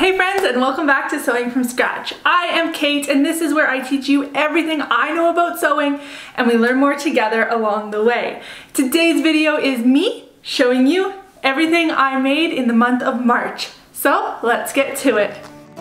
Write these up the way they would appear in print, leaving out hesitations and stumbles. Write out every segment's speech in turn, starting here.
Hey friends, and welcome back to Sewing from Scratch. I am Kate, and this is where I teach you everything I know about sewing, and we learn more together along the way. Today's video is me showing you everything I made in the month of March. So let's get to it.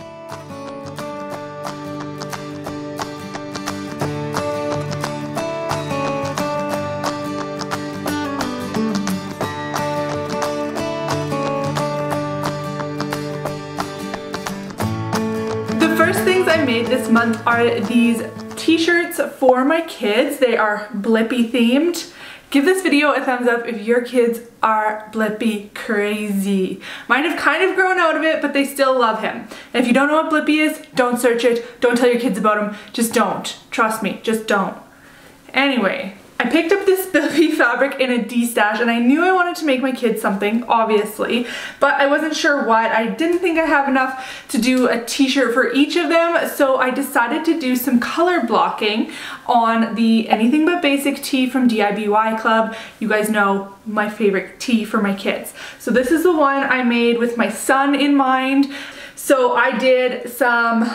First things I made this month are these t-shirts for my kids. They are Blippi themed. Give this video a thumbs up if your kids are Blippi crazy. Mine have kind of grown out of it, but they still love him. And if you don't know what Blippi is, don't search it. Don't tell your kids about him. Just don't. Trust me, just don't. Anyway, I picked up this Blippi fabric in a D-stash, and I knew I wanted to make my kids something, obviously, but I wasn't sure what. I didn't think I have enough to do a t-shirt for each of them, so I decided to do some color blocking on the Anything But Basic tee from DIY Club. You guys know my favorite tee for my kids. So this is the one I made with my son in mind. So I did some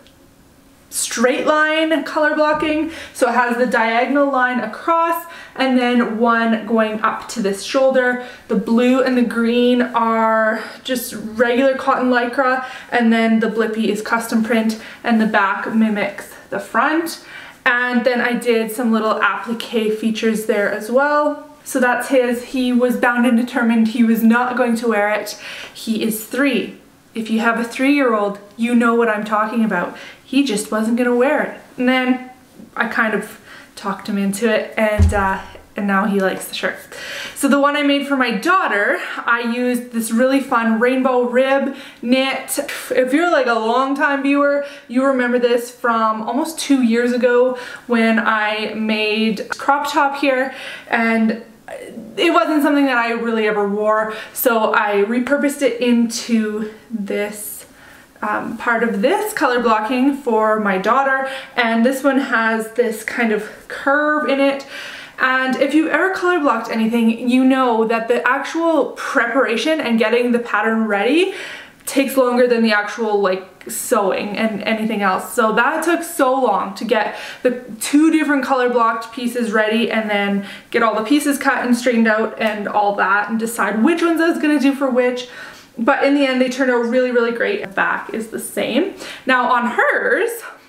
straight line color blocking, so it has the diagonal line across and then one going up to this shoulder. The blue and the green are just regular cotton lycra, and then the Blippi is custom print, and the back mimics the front. And then I did some little applique features there as well. So that's his. He was bound and determined he was not going to wear it. He is 3. If you have a 3-year-old, you know what I'm talking about. He just wasn't gonna wear it. And then I kind of talked him into it, and now he likes the shirt. So the one I made for my daughter, I used this really fun rainbow rib knit. If you're like a long-time viewer, you remember this from almost 2 years ago when I made crop top here, and it wasn't something that I really ever wore, so I repurposed it into this part of this color blocking for my daughter, and this one has this kind of curve in it. And if you've ever color blocked anything, you know that the actual preparation and getting the pattern ready takes longer than the actual like sewing and anything else. So that took so long to get the 2 different color blocked pieces ready, and then get all the pieces cut and straightened out and all that, and decide which ones I was gonna do for which. But in the end, they turned out really, really great. The back is the same. Now on hers,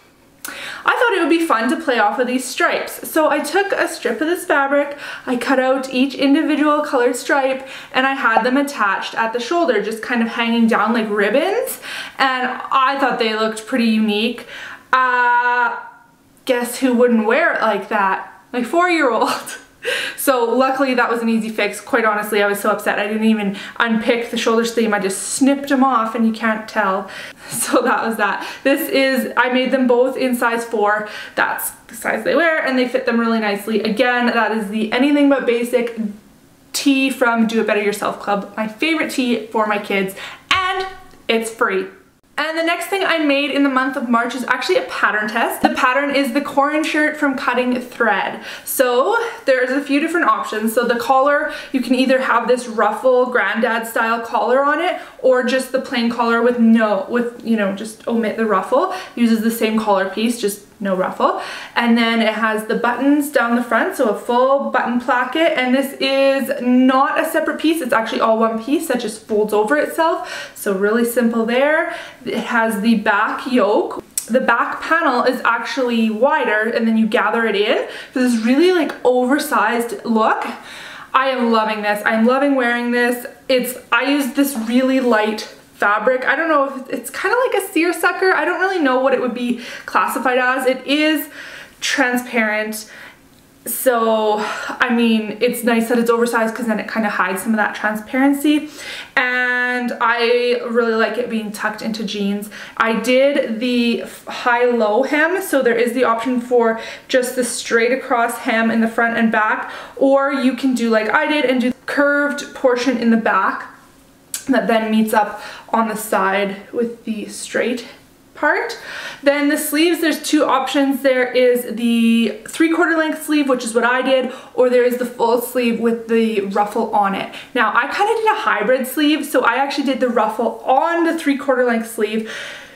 I thought it would be fun to play off of these stripes. So I took a strip of this fabric, I cut out each individual colored stripe, and I had them attached at the shoulder, just kind of hanging down like ribbons. And I thought they looked pretty unique. Guess who wouldn't wear it like that? My 4-year-old. So luckily that was an easy fix. Quite honestly, I was so upset I didn't even unpick the shoulder seam. I just snipped them off, and you can't tell. So that was that. This is, I made them both in size 4. That's the size they wear, and they fit them really nicely. Again, that is the Anything But Basic tee from Do It Better Yourself Club. My favorite tee for my kids, and it's free. And the next thing I made in the month of March is actually a pattern test. The pattern is the Corin shirt from Cutting Thread. So there's a few different options. So the collar, you can either have this ruffle granddad style collar on it, or just the plain collar with just omit the ruffle. Uses the same collar piece, just no ruffle. And then it has the buttons down the front, so a full button placket. And this is not a separate piece, it's actually all one piece that just folds over itself. So really simple there. It has the back yoke. The back panel is actually wider, and then you gather it in for this really like oversized look. I am loving this. I'm loving wearing this. I used this really light fabric. I don't know if it's kind of like a seersucker. I don't really know what it would be classified as. It is transparent. So, I mean, it's nice that it's oversized because then it kind of hides some of that transparency. And I really like it being tucked into jeans. I did the high-low hem, so there is the option for just the straight across hem in the front and back, or you can do like I did and do the curved portion in the back that then meets up on the side with the straight part. Then the sleeves, there's two options. There is the 3/4 length sleeve, which is what I did, or there is the full sleeve with the ruffle on it. Now I kind of did a hybrid sleeve, so I actually did the ruffle on the 3/4 length sleeve,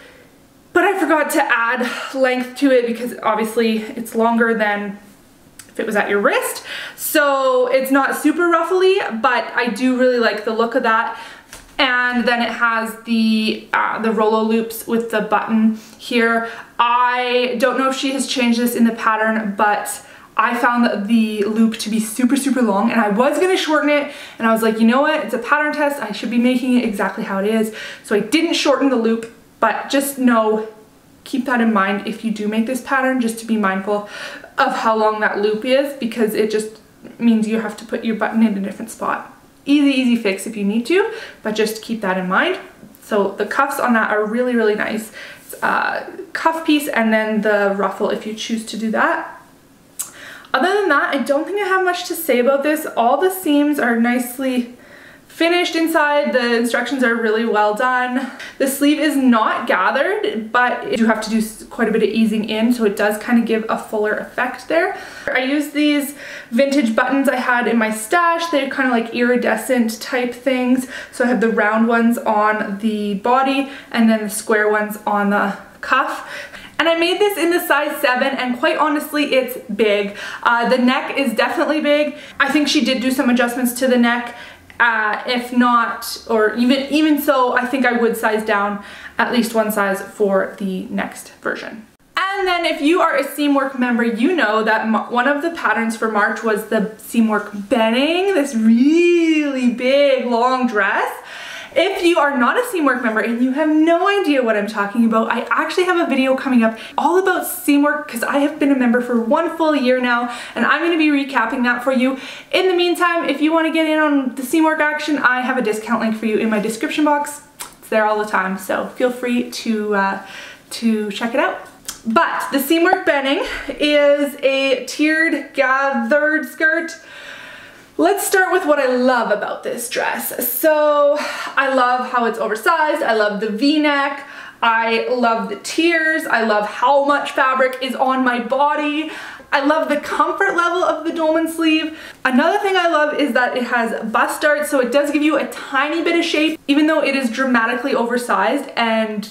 but I forgot to add length to it because obviously it's longer than if it was at your wrist. So it's not super ruffly, but I do really like the look of that. And then it has the Rolo loops with the button here. I don't know if she has changed this in the pattern, but I found the loop to be super, super long, and I was gonna shorten it, and I was like, you know what, it's a pattern test, I should be making it exactly how it is. So I didn't shorten the loop, but just know, keep that in mind if you do make this pattern, just to be mindful of how long that loop is, because it just means you have to put your button in a different spot. Easy fix if you need to, but just keep that in mind. So the cuffs on that are really, really nice. It's a cuff piece and then the ruffle if you choose to do that. Other than that, I don't think I have much to say about this. All the seams are nicely finished inside. The instructions are really well done. The sleeve is not gathered, but you do have to do quite a bit of easing in, so it does kind of give a fuller effect there. I used these vintage buttons I had in my stash. They're kind of like iridescent type things. So I have the round ones on the body and then the square ones on the cuff. And I made this in the size 7, and quite honestly, it's big. The neck is definitely big. I think she did do some adjustments to the neck. If not, or even so, I think I would size down at least one size for the next version. And then if you are a Seamwork member, you know that one of the patterns for March was the Seamwork Benning, this really big long dress. If you are not a Seamwork member and you have no idea what I'm talking about, I actually have a video coming up all about Seamwork because I have been a member for 1 full year now, and I'm going to be recapping that for you. In the meantime, if you want to get in on the Seamwork action, I have a discount link for you in my description box. It's there all the time, so feel free to check it out. But the Seamwork Benning is a tiered gathered skirt. Let's start with what I love about this dress. So I love how it's oversized. I love the V-neck. I love the tiers. I love how much fabric is on my body. I love the comfort level of the dolman sleeve. Another thing I love is that it has bust darts, so it does give you a tiny bit of shape, even though it is dramatically oversized and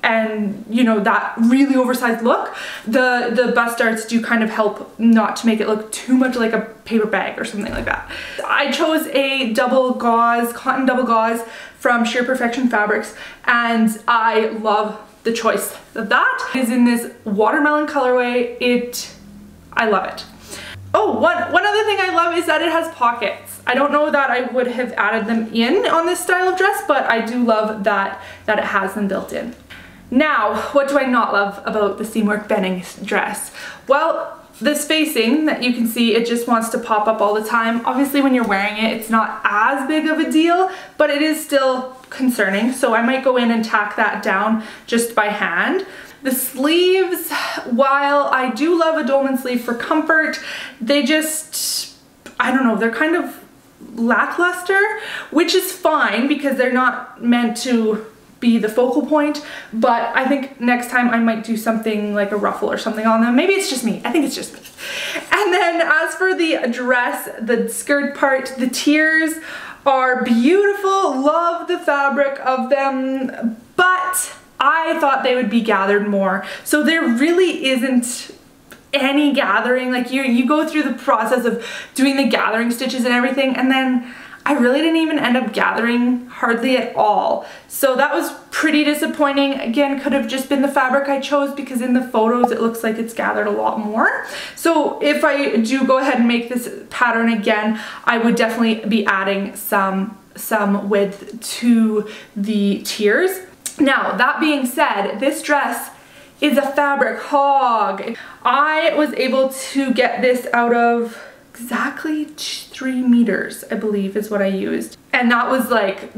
you know, that really oversized look. The bust darts do kind of help not to make it look too much like a paper bag or something like that. I chose a double gauze, cotton double gauze from Sheer Perfection Fabrics, and I love the choice of that. It is in this watermelon colorway. I love it. Oh, one other thing I love is that it has pockets. I don't know that I would have added them in on this style of dress, but I do love that it has them built in. Now, what do I not love about the Seamwork Benning dress? Well, this facing that you can see, it just wants to pop up all the time. Obviously when you're wearing it, it's not as big of a deal, but it is still concerning. So I might go in and tack that down just by hand. The sleeves, while I do love a dolman sleeve for comfort, they just, I don't know, they're kind of lackluster, which is fine because they're not meant to be the focal point, but I think next time I might do something like a ruffle or something on them. Maybe it's just me. I think it's just me. And then as for the dress, the skirt part, the tiers are beautiful. Love the fabric of them, but I thought they would be gathered more. So there really isn't any gathering. Like you go through the process of doing the gathering stitches and everything, and then I really didn't even end up gathering hardly at all. So that was pretty disappointing. Again, could have just been the fabric I chose because in the photos it looks like it's gathered a lot more. So if I do go ahead and make this pattern again, I would definitely be adding some width to the tiers. Now, that being said, this dress is a fabric hog. I was able to get this out of exactly 3 meters, I believe is what I used. And that was like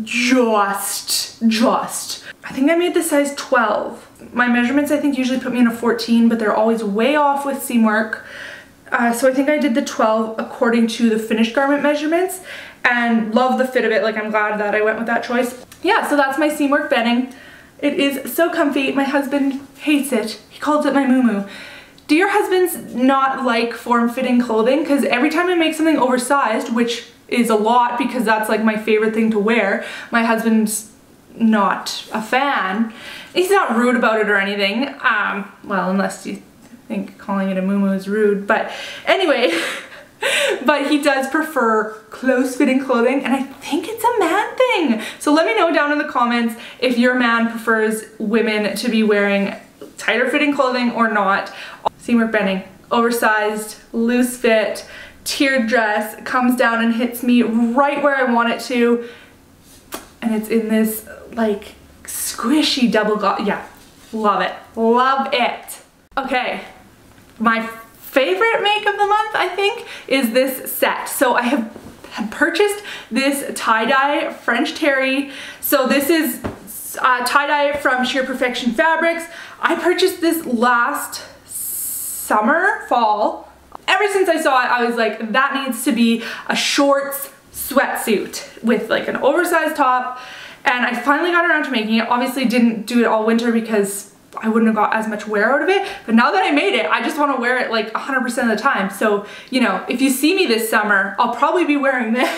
just. I think I made the size 12. My measurements I think usually put me in a 14, but they're always way off with Seamwork. So I think I did the 12 according to the finished garment measurements, and love the fit of it. Like, I'm glad that I went with that choice. Yeah, so that's my Seamwork Benning. It is so comfy. My husband hates it. He calls it my moo-moo. Do your husbands not like form-fitting clothing? Because every time I make something oversized, which is a lot because that's like my favorite thing to wear, my husband's not a fan. He's not rude about it or anything. Well, unless you think calling it a moo-moo is rude, but anyway. But he does prefer close-fitting clothing, and I think it's a man thing. So let me know down in the comments if your man prefers women to be wearing tighter fitting clothing or not. Seymour Benning, oversized, loose fit, tiered dress, comes down and hits me right where I want it to. And it's in this like squishy double gauze. Yeah, love it, love it. Okay, my favorite make of the month, I think, is this set. So I have purchased this tie-dye French terry. So this is tie-dye from Sheer Perfection Fabrics. I purchased this last summer, fall. Ever since I saw it, I was like, that needs to be a shorts sweatsuit with like an oversized top. And I finally got around to making it. Obviously didn't do it all winter because I wouldn't have got as much wear out of it, but now that I made it, I just want to wear it like 100% of the time. So, you know, if you see me this summer, I'll probably be wearing this.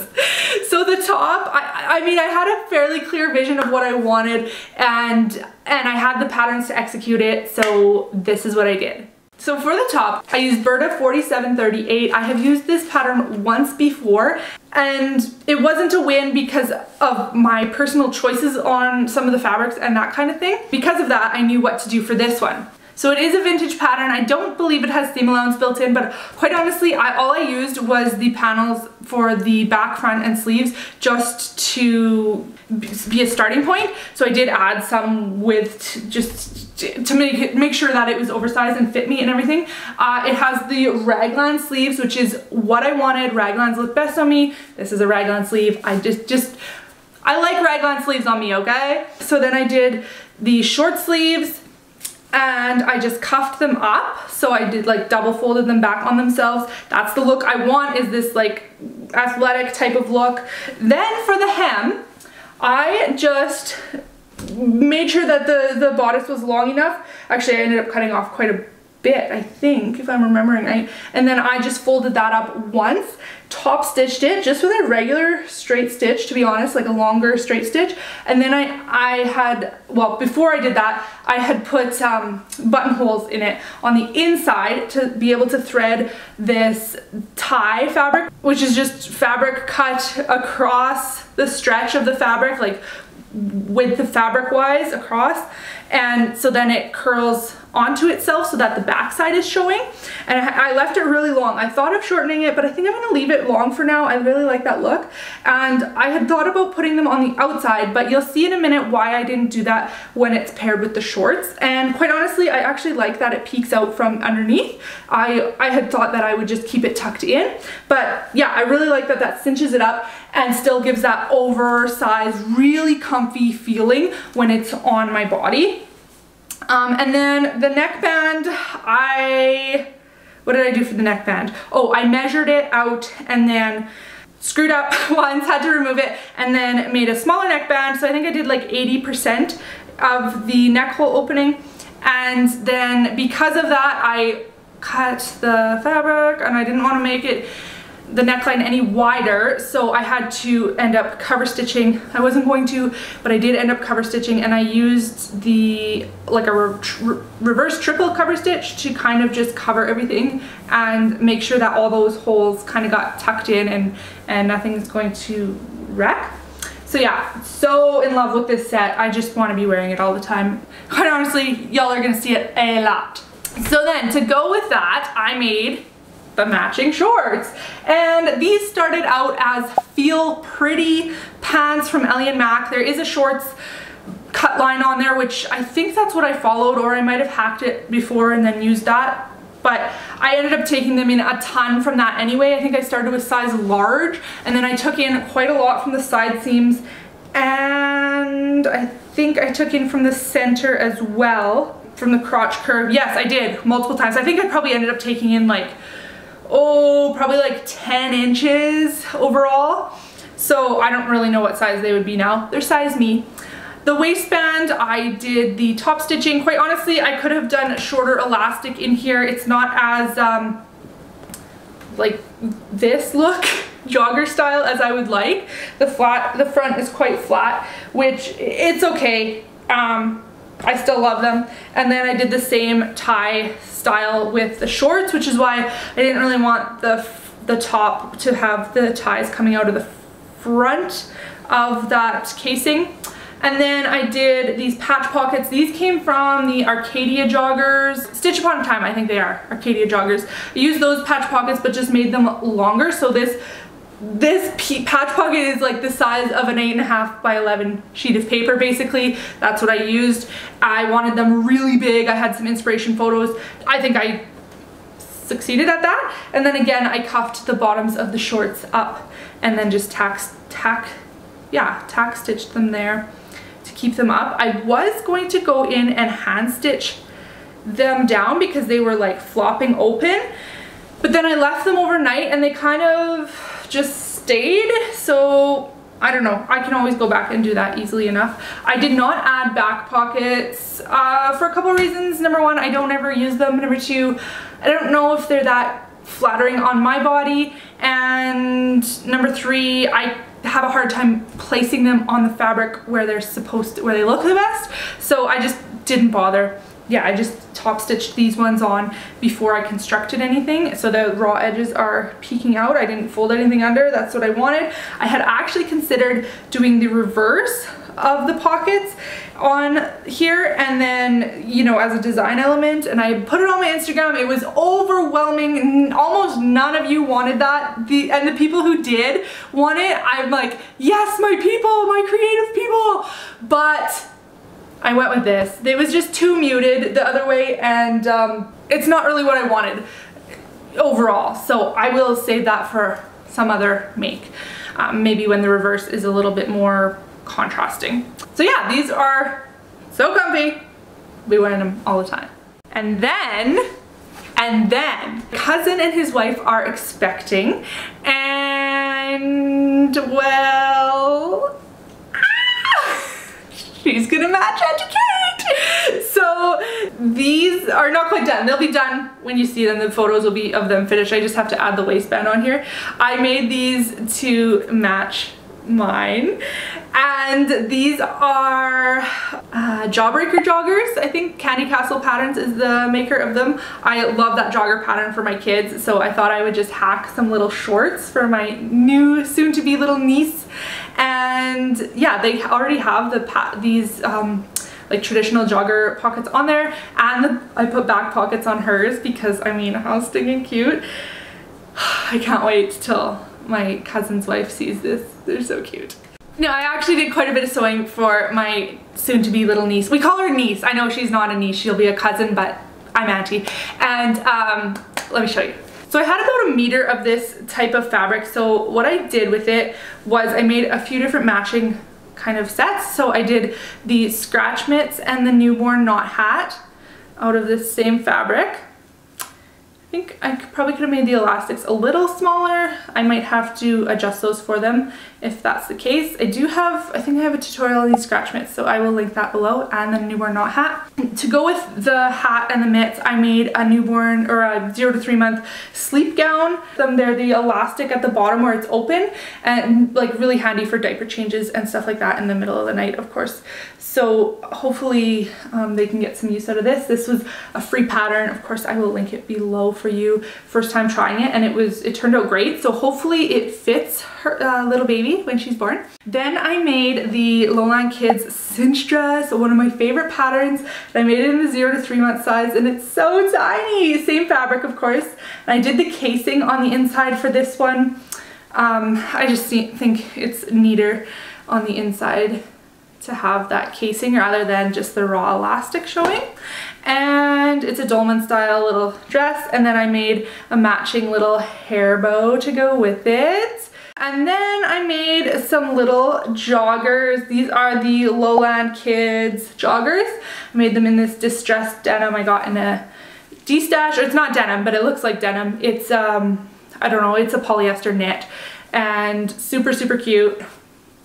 So the top, I mean, I had a fairly clear vision of what I wanted, and I had the patterns to execute it, so this is what I did. So for the top, I used Burda 4738. I have used this pattern once before, and it wasn't a win because of my personal choices on some of the fabrics and that kind of thing. Because of that, I knew what to do for this one. So it is a vintage pattern. I don't believe it has seam allowance built in, but quite honestly, all I used was the panels for the back, front, and sleeves just to be a starting point. So I did add some width just to make sure that it was oversized and fit me and everything. It has the raglan sleeves, which is what I wanted. Raglans look best on me. This is a raglan sleeve. I like raglan sleeves on me, okay? So then I did the short sleeves, and I just cuffed them up. So I did like double folded them back on themselves. That's the look I want, is this like athletic type of look. Then for the hem, I just made sure that the bodice was long enough. Actually, I ended up cutting off quite a bit, I think, if I'm remembering right. And then I just folded that up once, top stitched it just with a regular straight stitch, to be honest, like a longer straight stitch. And then I had, well, before I did that, I had put buttonholes in it on the inside to be able to thread this tie fabric, which is just fabric cut across the stretch of the fabric, like with the fabric wise across, and so then it curls onto itself so that the back side is showing. And I left it really long. I thought of shortening it, but I think I'm gonna leave it long for now. I really like that look, and I had thought about putting them on the outside, but you'll see in a minute why I didn't do that when it's paired with the shorts. And quite honestly, I actually like that it peeks out from underneath. I had thought that I would just keep it tucked in, but yeah, I really like that that cinches it up and still gives that oversized, really comfy feeling when it's on my body. And then the neckband, what did I do for the neckband? Oh, I measured it out and then screwed up once, had to remove it, and then made a smaller neckband. So I think I did like 80% of the neck hole opening. And then because of that, I cut the fabric, and I didn't want to make it the neckline any wider, so I had to end up cover stitching. I wasn't going to, but I did end up cover stitching, and I used the like a reverse triple cover stitch to kind of just cover everything and make sure that all those holes kind of got tucked in and nothing's going to wreck. So yeah, so in love with this set. I just want to be wearing it all the time. Quite honestly, y'all are gonna see it a lot. So then to go with that, I made the matching shorts, and these started out as Feel Pretty pants from Ellie & Mac. There is a shorts cut line on there, which I think that's what I followed, or I might have hacked it before and then used that, but I ended up taking them in a ton from that anyway. I think I started with size large, and then I took in quite a lot from the side seams, and I think I took in from the center as well, from the crotch curve. Yes, I did, multiple times. I think I probably ended up taking in like, oh, probably like 10 inches overall. So I don't really know what size they would be now. They're size me. The waistband, I did the top stitching. Quite honestly, I could have done shorter elastic in here. It's not as like this look, jogger style, as I would like. The front is quite flat, which it's okay. I still love them. And then I did the same tie style with the shorts, which is why I didn't really want the top to have the ties coming out of the front of that casing. And then I did these patch pockets. These came from the Arcadia joggers. Stitch Upon a Time, I think they are, Arcadia joggers. I used those patch pockets but just made them longer. So this patch pocket is like the size of an 8.5 by 11 sheet of paper basically. That's what I used. I wanted them really big. I had some inspiration photos. I think I succeeded at that. And then again, I cuffed the bottoms of the shorts up and then just tack stitched them there to keep them up. I was going to go in and hand stitch them down because they were like flopping open, but then I left them overnight and they kind of just stayed. So I don't know, I can always go back and do that easily enough. I did not add back pockets for a couple of reasons. Number one, I don't ever use them. Number two, I don't know if they're that flattering on my body. And number three, I have a hard time placing them on the fabric where they're supposed to, where they look the best. So I just didn't bother. Yeah, I just top stitched these ones on before I constructed anything. So the raw edges are peeking out. I didn't fold anything under. That's what I wanted. I had actually considered doing the reverse of the pockets on here and then, you know, as a design element, and I put it on my Instagram. It was overwhelming. Almost none of you wanted that. And the people who did want it, I'm like, yes, my people, my creative people. But I went with this. It was just too muted the other way, and it's not really what I wanted overall. So I will save that for some other make. Maybe when the reverse is a little bit more contrasting. So yeah, these are so comfy. We wear them all the time. And then cousin and his wife are expecting, and well, she's gonna match educate. So these are not quite done. They'll be done when you see them. The photos will be of them finished. I just have to add the waistband on here. I made these to match mine, and these are Jawbreaker joggers. I think Candy Castle Patterns is the maker of them. I love that jogger pattern for my kids, so I thought I would just hack some little shorts for my new soon-to-be little niece. And yeah, they already have these like traditional jogger pockets on there, and I put back pockets on hers because, I mean, how stinking cute. I can't wait till my cousin's wife sees this. They're so cute. No, I actually did quite a bit of sewing for my soon-to-be little niece. We call her niece. I know she's not a niece, she'll be a cousin, but I'm auntie. And let me show you. So I had about 1 meter of this type of fabric. So what I did with it was I made a few different matching kind of sets. So I did the scratch mitts and the newborn knot hat out of this same fabric. I think I probably could have made the elastics a little smaller. I might have to adjust those for them if that's the case. I think I have a tutorial on these scratch mitts, so I will link that below, and the newborn knot hat. To go with the hat and the mitts, I made a newborn, or a 0 to 3 month sleep gown. They're the elastic at the bottom where it's open, and like really handy for diaper changes and stuff like that in the middle of the night, of course. So hopefully they can get some use out of this. This was a free pattern. Of course, I will link it below for you. First time trying it, and it turned out great. So hopefully it fits her little baby when she's born. Then I made the Lowland Kids cinch dress, one of my favorite patterns. And I made it in the 0 to 3 month size, and it's so tiny. Same fabric, of course. And I did the casing on the inside for this one. I just think it's neater on the inside to have that casing rather than just the raw elastic showing. And it's a dolman style little dress, and then I made a matching little hair bow to go with it. And then I made some little joggers. These are the Lowland Kids joggers. I made them in this distressed denim I got in a D-stash. It's not denim, but it looks like denim. It's I don't know, it's a polyester knit, and super, super cute.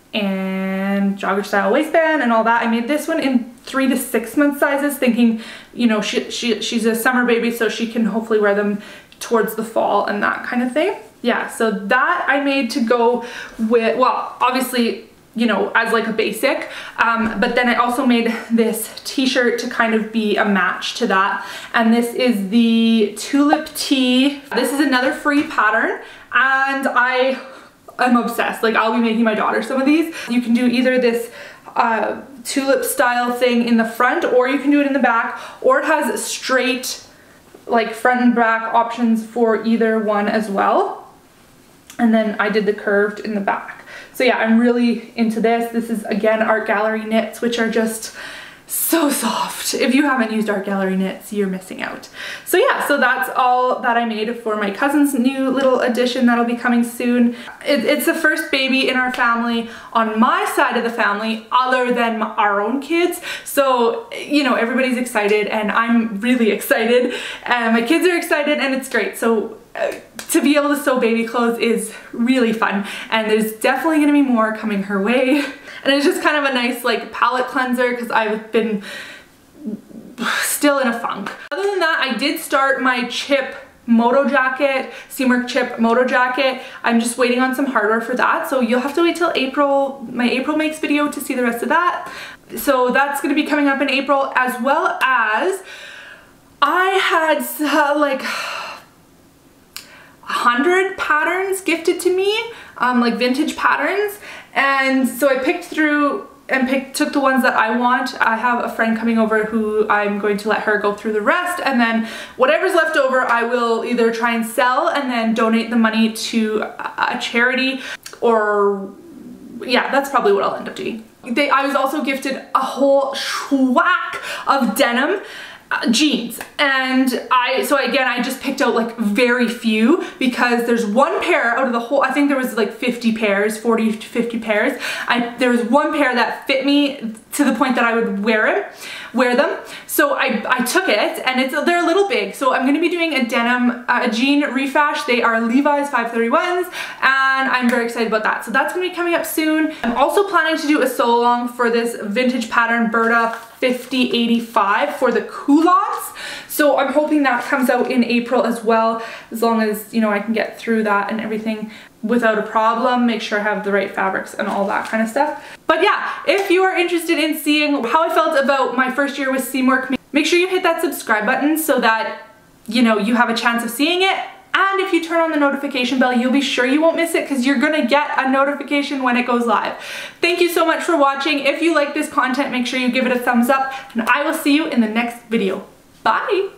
and jogger style waistband and all that. I made this one in 3 to 6 month sizes, thinking, you know, she's a summer baby, so she can hopefully wear them towards the fall and that kind of thing. Yeah, so that I made to go with, well, obviously, you know, as like a basic, but then I also made this t-shirt to kind of be a match to that. And this is the Tulip Tee. This is another free pattern, and I'm obsessed. Like, I'll be making my daughter some of these. You can do either this tulip style thing in the front, or you can do it in the back, or it has straight like front and back options for either one as well. And then I did the curved in the back. So yeah, I'm really into this. This is again Art Gallery knits, which are just so soft. If you haven't used Art Gallery knits, you're missing out. So yeah, so that's all that I made for my cousin's new little addition that'll be coming soon. It's the first baby in our family on my side of the family other than our own kids. So, you know, everybody's excited and I'm really excited and my kids are excited and it's great. So to be able to sew baby clothes is really fun, and there's definitely gonna be more coming her way. And it's just kind of a nice like palette cleanser because I've been still in a funk. Other than that, I did start my Chip Moto jacket, Seamwork Chip Moto jacket. I'm just waiting on some hardware for that, so you'll have to wait till April, my April makes video, to see the rest of that. So that's gonna be coming up in April, as well as I had like 100 patterns gifted to me, like vintage patterns, and so I picked through and took the ones that I want. I have a friend coming over who I'm going to let her go through the rest, and then whatever's left over I will either try and sell and then donate the money to a charity, or yeah, that's probably what I'll end up doing. I was also gifted a whole whack of denim jeans, and so again I just picked out like very few, because there's one pair out of the whole, I think there was like 50 pairs, 40 to 50 pairs. There was one pair that fit me to the point that I would wear them. So I took it, and they're a little big, so I'm gonna be doing a denim, a jean refash. They are Levi's 531s, and I'm very excited about that. So that's gonna be coming up soon. I'm also planning to do a sew along for this vintage pattern Berta 5085 for the culottes. So I'm hoping that comes out in April as well, as long as, you know, I can get through that and everything without a problem, make sure I have the right fabrics and all that kind of stuff. But yeah, if you are interested in seeing how I felt about my first year with Seamwork, make sure you hit that subscribe button so that, you know, you have a chance of seeing it. And if you turn on the notification bell, you'll be sure you won't miss it, because you're gonna get a notification when it goes live. Thank you so much for watching. If you like this content, make sure you give it a thumbs up, and I will see you in the next video. Bye!